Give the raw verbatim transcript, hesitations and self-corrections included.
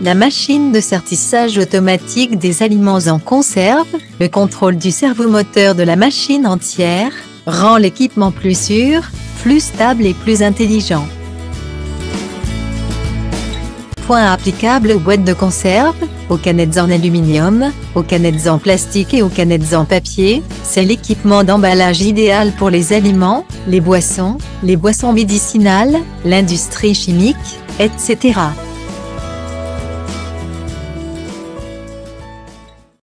la machine de sertissage automatique des aliments en conserve, le contrôle du servomoteur de la machine entière, rend l'équipement plus sûr, plus stable et plus intelligent. Point applicable aux boîtes de conserve, aux canettes en aluminium, aux canettes en plastique et aux canettes en papier, c'est l'équipement d'emballage idéal pour les aliments, les boissons, les boissons médicinales, l'industrie chimique, et cetera.